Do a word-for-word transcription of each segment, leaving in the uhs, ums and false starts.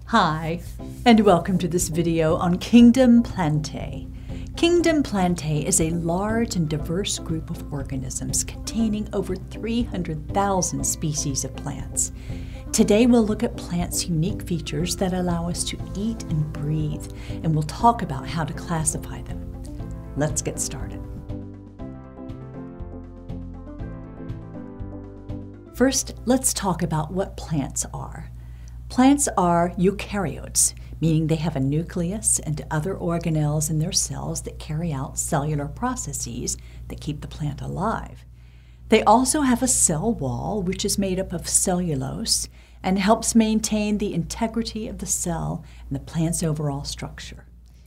Hi, and welcome to this video on Kingdom Plantae. Kingdom Plantae is a large and diverse group of organisms containing over three hundred thousand species of plants. Today we'll look at plants' unique features that allow us to eat and breathe, and we'll talk about how to classify them. Let's get started. First, let's talk about what plants are. Plants are eukaryotes, meaning they have a nucleus and other organelles in their cells that carry out cellular processes that keep the plant alive. They also have a cell wall, which is made up of cellulose and helps maintain the integrity of the cell and the plant's overall structure.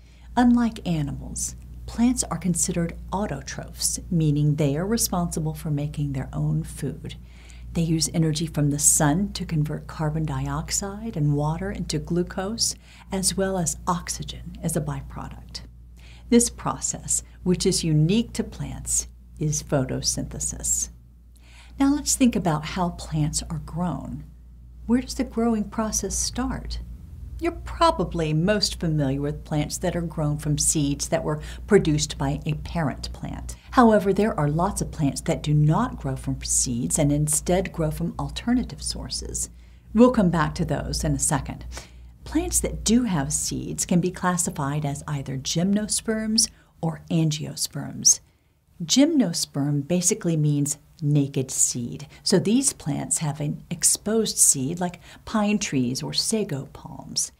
Unlike animals, plants are considered autotrophs, meaning they are responsible for making their own food. They use energy from the sun to convert carbon dioxide and water into glucose, as well as oxygen as a byproduct. This process, which is unique to plants, is photosynthesis. Now let's think about how plants are grown. Where does the growing process start? You're probably most familiar with plants that are grown from seeds that were produced by a parent plant. However, there are lots of plants that do not grow from seeds and instead grow from alternative sources. We'll come back to those in a second. Plants that do have seeds can be classified as either gymnosperms or angiosperms. Gymnosperm basically means naked seed. So these plants have an exposed seed like pine trees or sago palms.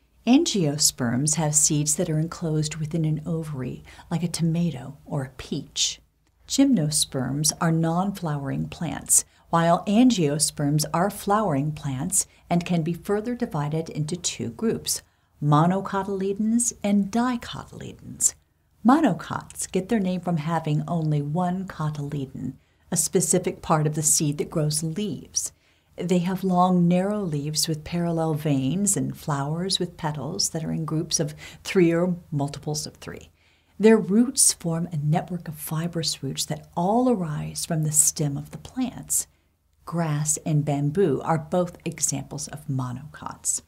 Angiosperms have seeds that are enclosed within an ovary like a tomato or a peach. Gymnosperms are non-flowering plants, while angiosperms are flowering plants and can be further divided into two groups, monocotyledons and dicotyledons. Monocots get their name from having only one cotyledon, a specific part of the seed that grows leaves. They have long, narrow leaves with parallel veins and flowers with petals that are in groups of three or multiples of three. Their roots form a network of fibrous roots that all arise from the stem of the plants. Grass and bamboo are both examples of monocots.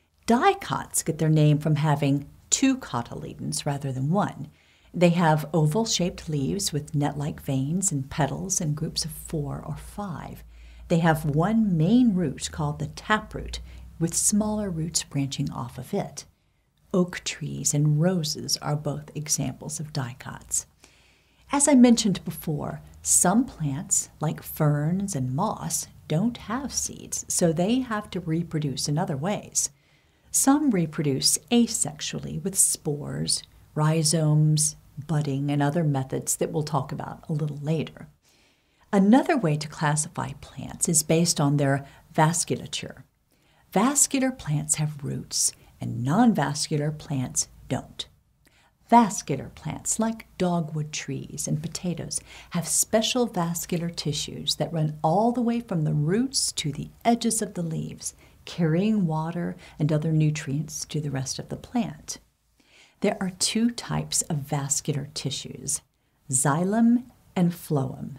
Dicots get their name from having two cotyledons rather than one. They have oval-shaped leaves with net-like veins and petals in groups of four or five. They have one main root called the taproot, with smaller roots branching off of it. Oak trees and roses are both examples of dicots. As I mentioned before, some plants, like ferns and moss, don't have seeds, so they have to reproduce in other ways. Some reproduce asexually with spores, rhizomes, budding, and other methods that we'll talk about a little later. Another way to classify plants is based on their vasculature. Vascular plants have roots, and non-vascular plants don't. Vascular plants, like dogwood trees and potatoes, have special vascular tissues that run all the way from the roots to the edges of the leaves, carrying water and other nutrients to the rest of the plant. There are two types of vascular tissues, xylem and phloem.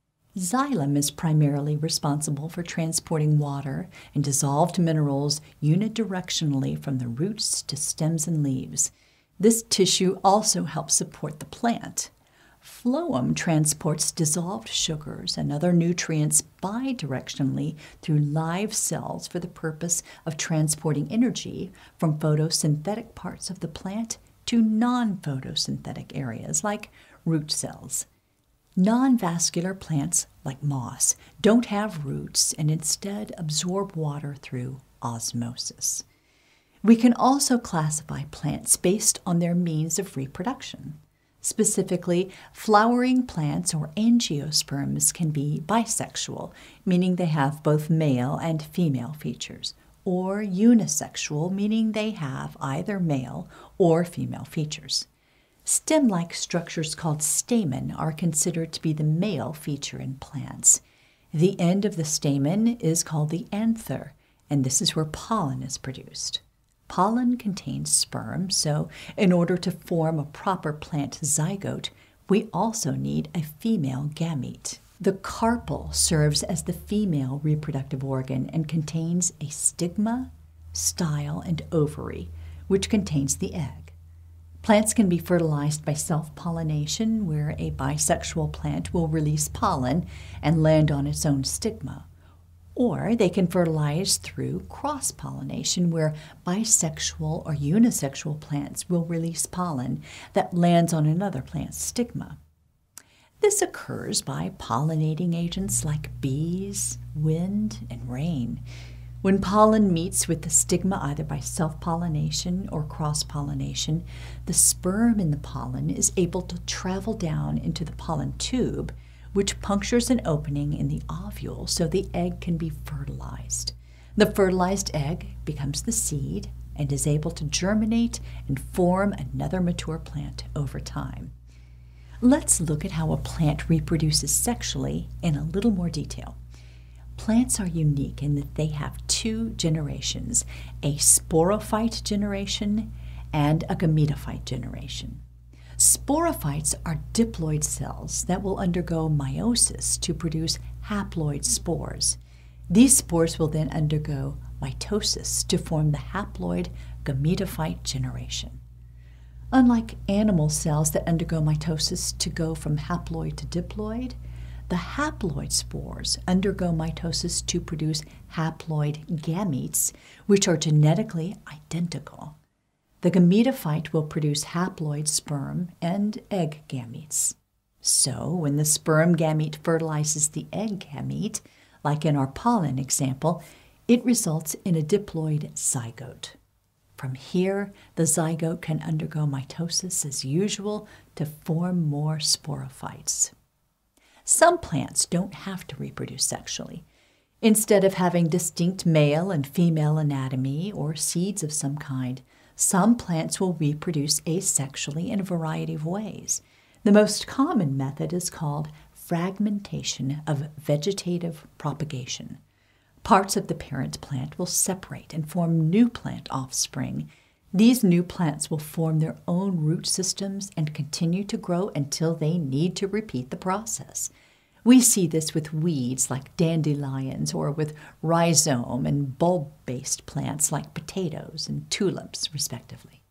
Xylem is primarily responsible for transporting water and dissolved minerals unidirectionally from the roots to stems and leaves. This tissue also helps support the plant. Phloem transports dissolved sugars and other nutrients bidirectionally through live cells for the purpose of transporting energy from photosynthetic parts of the plant to non-photosynthetic areas like root cells. Non-vascular plants, like moss, don't have roots and instead absorb water through osmosis. We can also classify plants based on their means of reproduction. Specifically, flowering plants or angiosperms can be bisexual, meaning they have both male and female features, or unisexual, meaning they have either male or female features. Stem-like structures called stamen are considered to be the male feature in plants. The end of the stamen is called the anther, and this is where pollen is produced. Pollen contains sperm, so in order to form a proper plant zygote, we also need a female gamete. The carpel serves as the female reproductive organ and contains a stigma, style, and ovary, which contains the egg. Plants can be fertilized by self-pollination, where a bisexual plant will release pollen and land on its own stigma. Or they can fertilize through cross-pollination, where bisexual or unisexual plants will release pollen that lands on another plant's stigma. This occurs by pollinating agents like bees, wind, and rain. When pollen meets with the stigma either by self-pollination or cross-pollination, the sperm in the pollen is able to travel down into the pollen tube, which punctures an opening in the ovule so the egg can be fertilized. The fertilized egg becomes the seed and is able to germinate and form another mature plant over time. Let's look at how a plant reproduces sexually in a little more detail. Plants are unique in that they have two generations, a sporophyte generation and a gametophyte generation. Sporophytes are diploid cells that will undergo meiosis to produce haploid spores. These spores will then undergo mitosis to form the haploid gametophyte generation. Unlike animal cells that undergo mitosis to go from haploid to diploid, the haploid spores undergo mitosis to produce haploid gametes, which are genetically identical. The gametophyte will produce haploid sperm and egg gametes. So, when the sperm gamete fertilizes the egg gamete, like in our pollen example, it results in a diploid zygote. From here, the zygote can undergo mitosis as usual to form more sporophytes. Some plants don't have to reproduce sexually. Instead of having distinct male and female anatomy or seeds of some kind, some plants will reproduce asexually in a variety of ways. The most common method is called fragmentation of vegetative propagation. Parts of the parent plant will separate and form new plant offspring. These new plants will form their own root systems and continue to grow until they need to repeat the process. We see this with weeds like dandelions or with rhizome and bulb-based plants like potatoes and tulips, respectively.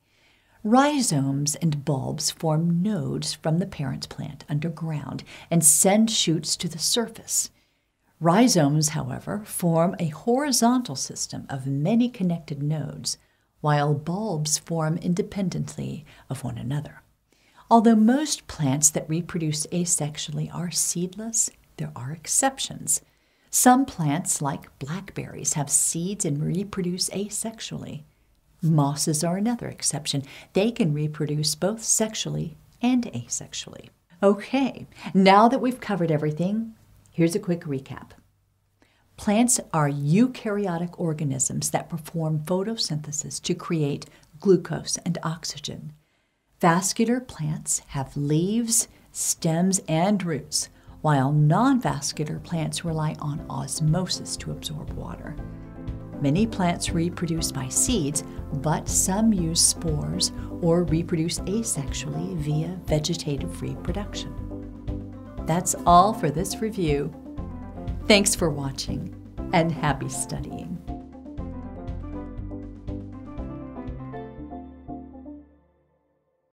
Rhizomes and bulbs form nodes from the parent plant underground and send shoots to the surface. Rhizomes, however, form a horizontal system of many connected nodes, while bulbs form independently of one another. Although most plants that reproduce asexually are seedless, there are exceptions. Some plants, like blackberries, have seeds and reproduce asexually. Mosses are another exception. They can reproduce both sexually and asexually. Okay, now that we've covered everything, here's a quick recap. Plants are eukaryotic organisms that perform photosynthesis to create glucose and oxygen. Vascular plants have leaves, stems, and roots, while non-vascular plants rely on osmosis to absorb water. Many plants reproduce by seeds, but some use spores or reproduce asexually via vegetative reproduction. That's all for this review. Thanks for watching, and happy studying.